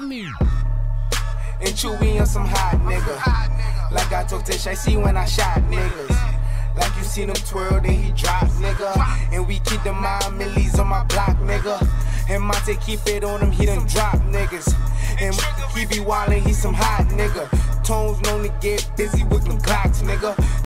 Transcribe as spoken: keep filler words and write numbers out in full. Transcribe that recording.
And Chewy on some hot nigga. Like I talked to Shy when I shot niggas. Like you seen him twirl, then he drop, nigga. And we keep the mind millies on my block, nigga. And Monte keep it on him, he done drop niggas. And he be wildin', he some hot nigga. Tones known to get busy with them Glocks, nigga.